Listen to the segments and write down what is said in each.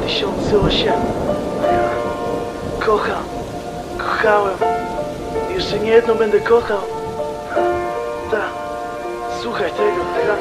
2008. A ja kocham, kochałem. Jeszcze nie jedno będę kochał. Tak, słuchaj tego teraz.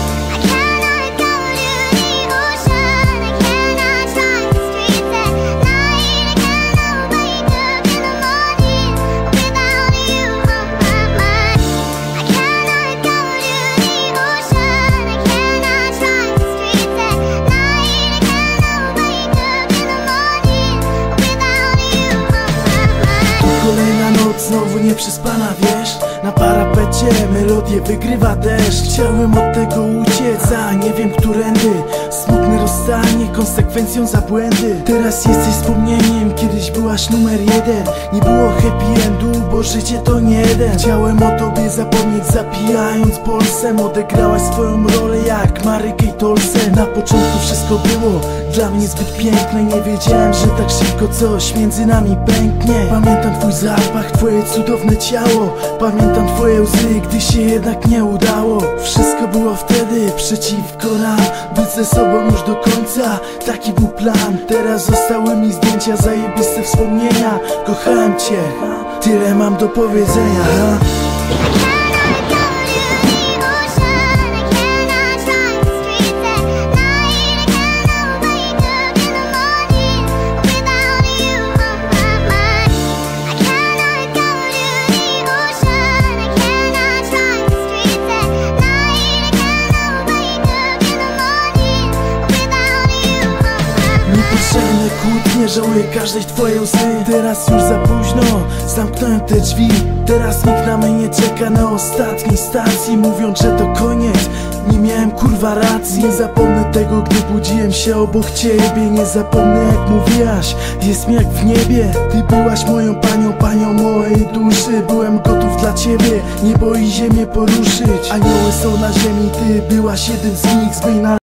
Kolejna noc, znowu nieprzespana, wiesz? Na parapecie melodię wygrywa deszcz. Chciałem od tego uciec, a nie wiem którędy. Smutne rozstanie konsekwencją za błędy. Teraz jesteś wspomnieniem, kiedyś byłaś numer jeden. Nie było happy endu, bo życie to nie jeden. Chciałem o tobie zapomnieć, zapijając bolsem. Odegrałaś swoją rolę jak Mary Kate Olsen. Na początku wszystko było dla mnie zbyt piękne. Nie wiedziałem, że tak szybko coś między nami pęknie. Pamiętam twój zapach, twoje cudowne ciało. Pamiętam twoje łzy, gdy się jednak nie udało. Wszystko było wtedy przeciwko nam, być ze sobą już do końca, taki był plan. Teraz zostały mi zdjęcia, zajebiste wspomnienia. Kochałem cię, tyle mam do powiedzenia. Niepotrzebne kłótnie, żałuję każdej twojej łzy. Teraz już za późno, zamknąłem te drzwi. Teraz nikt na mnie nie czeka na ostatniej stacji, mówiąc, że to koniec. Nie miałem kurwa racji. Nie zapomnę tego, gdy budziłem się obok ciebie. Nie zapomnę jak mówiłaś, jest mi jak w niebie. Ty byłaś moją panią, panią mojej duszy. Byłem gotów dla ciebie, niebo i ziemię poruszyć. Anioły są na ziemi, ty byłaś jednym z nich.